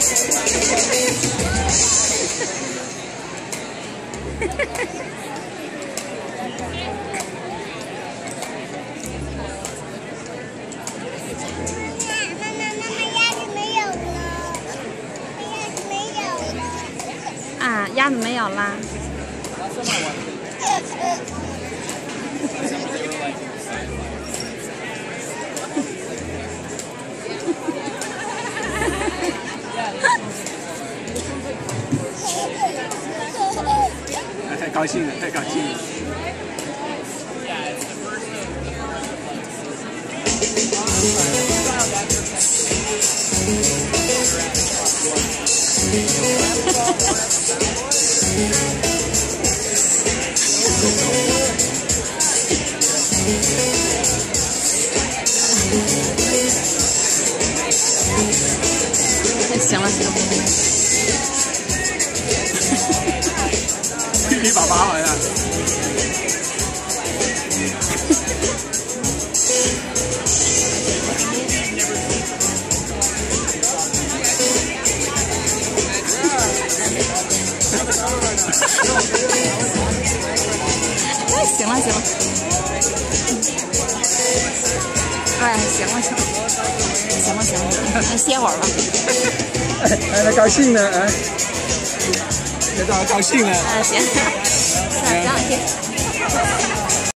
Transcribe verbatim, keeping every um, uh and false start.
啊，鸭子没有啦。 太高兴了，太高兴了。 行了行了。 屁屁爸爸好像。 哎，行了行了。哎，行了行了，行了行了，那歇会儿吧。 哎，他高兴了，哎，这让他高兴了。 啊，行，行，行，谢谢。